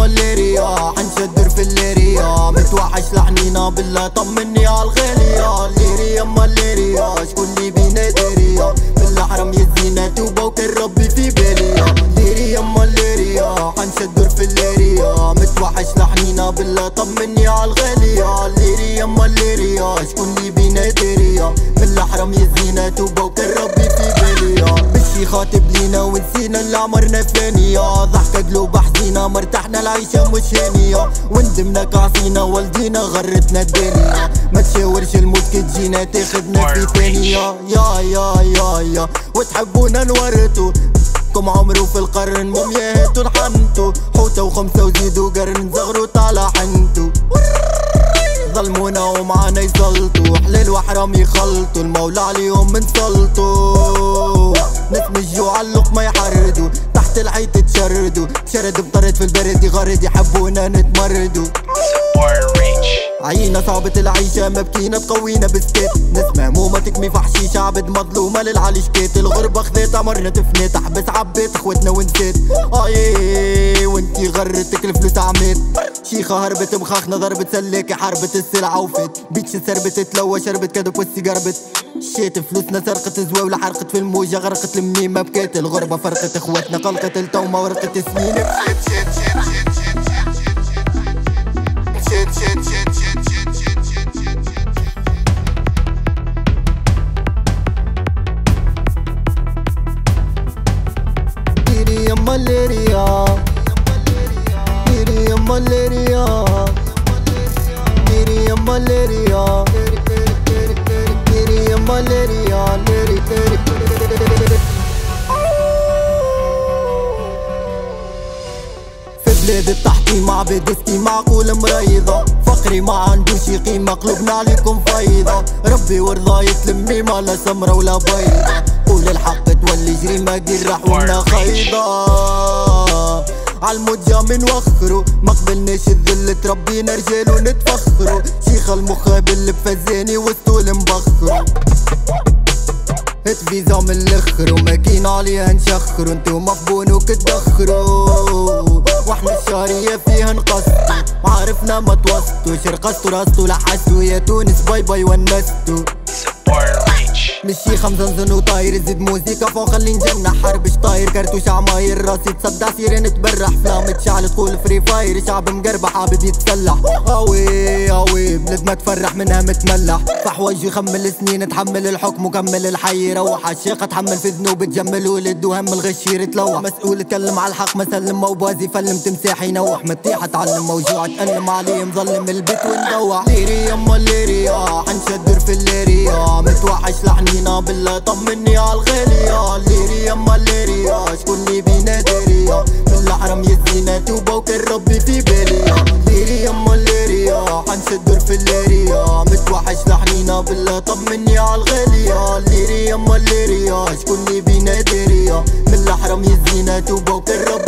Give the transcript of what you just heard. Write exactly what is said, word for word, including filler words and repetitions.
يما الليريا حنشدر في الليريا متوحش لحنينا بالله طمني عالغالية الليريا يما الليريا شكون اللي بينا داريا بالحرم يزينا توبة وكان ربي في باليا الليريا يما الليريا حنشدر في الليريا متوحش لحنينا بالله طمني عالغالية الليريا يما الليريا شكون اللي بينا داريا بالحرم يزينا توبة وكان ربي في باليا بشي خاطب لينا ونسينا اللي عمرنا فانية ضحكة قلوب حزينة مرتاحنا العيشة مش هانية وندمنا كعصينا والدينا غرتنا الدنيا ما تشاورش الموت كي تجينا تاخدنا في ثانية يا يا يا يا وتحبونا نورتو كم عمرو في القرن مومياهات ونحنتو حوتة وخمسة وزيدو قرن زغرو طالع حنتو ظلمونا ومعانا يسلطوا حلال وحرام يخلطوا المولى عليهم منسلطوا ناس من الجوع اللقمة يحردوا تحت الحيط تشردوا تشرد بطرد في البرد يغرد يحبونا نتمردوا عينا صعبة العيشة مبكينا تقوينا بسكيت ناس مهمومة تكمي في حشيشة عبد مظلومة للعلي شكيت الغربة خذيت عمرنا تفنيت حبس عبيت اخوتنا ونسيت ايه وانتي غرتك الفلوس عميت شيخة هربت مخاخنا ضربت سلاكي حربت السلعة وفت بيتش سربت تلوى شربت كدب وسي قربت شيت فلوسنا سرقت زواولة حرقت في الموجة غرقت المنيمة بكيت الغربة فرقت اخواتنا قلقت التومة ورقت سنين شيت شيت شيت شيت شيت شيت يما الليريا ديري يما الليريا ديري يما الليريا ديري يما الليريا ليري ليري في بلاد التحكيم عبيد استي معقول مريضة فقري ما عندوش قيمة قلوبنا عليكم فايضة ربي ورضا يتلمي ما لا سمرة ولا بيضة قول الحق تولي جريمة جرح ونا خيضة عالموت جا من وخرو ما قبلناش الذل تربينا رجال ونتفخرو شيخة المخابل اللي بفزاني والطول مبخرو هت فيزا من الاخر وما كين عليها نشخرو انتو مخبون وكتدخرو واحنا الشهرية فيها نقصتو معارفنا ما توسطو شرقستو راستو لحستو يا تونس باي باي ونستو مشي خمسة نزن وطاير زيد موزيكا فوق خلي نجنح حربش طاير كرتوش عماير راسي تصدع سيرين تبرح فلام تشعل تقول فري فاير شعب مقربح حابب يتسلح اوي اوي بلاد ما تفرح منها متملح فحوج يخمل سنين تحمل الحكم وكمل الحي يروح عالشيخة تحمل في ذنوب تجمل ولد وهم الغش يتلوح مسؤول اتكلم على الحق ما سلم موبازي فلم تمساح ينوح متيح اتعلم موجوع تألم عليه مظلم البيت وندوح ليري يما الليريا حنشدر في الليريا متوحش لحنينا بالله طمني عالغالية الليريا يما الليريا شكون اللي بينا داريا بالحرم يزينا توبة وكان ربي في باليا الليريا يما الليريا حنشدر في الليريا متوحش لحنينا بالله طمني عالغالية الليريا يما الليريا شكون اللي بينا داريا بالحرم يزينا توبة وكان ربي